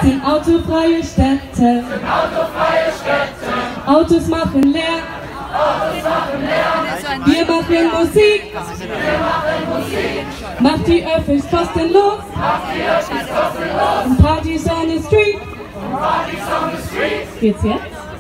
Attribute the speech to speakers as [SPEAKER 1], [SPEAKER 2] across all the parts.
[SPEAKER 1] sind autofreie Städte. Autos machen leer. Wir machen Musik. Macht die Öffis kostenlos. Und Partys on the street. Geht's jetzt?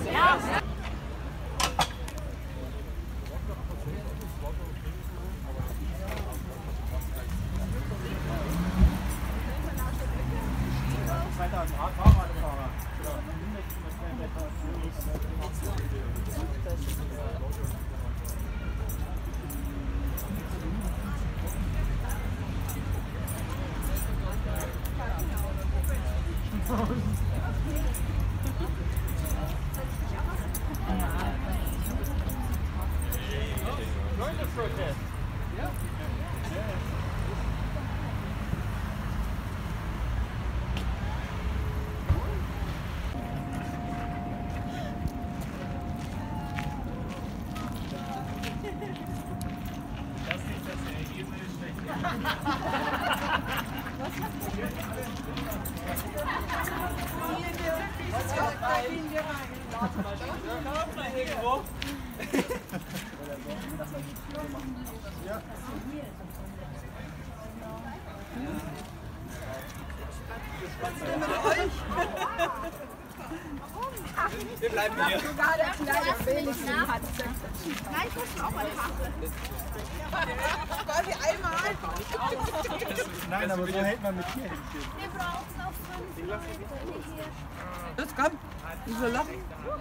[SPEAKER 2] Wir bleiben hier.
[SPEAKER 3] Sogar der kleine Felix hat es. Nein, ich muss auch mal Karte. Quasi einmal.
[SPEAKER 2] Nein, aber so hält man mit hier hin.
[SPEAKER 3] Wir brauchen noch 5 Leute hier.
[SPEAKER 4] Los, komm. Nicht so lachen.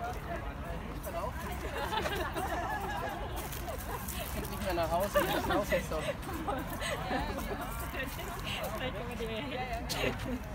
[SPEAKER 4] Nicht mehr nach Hause, das Haus ist doch.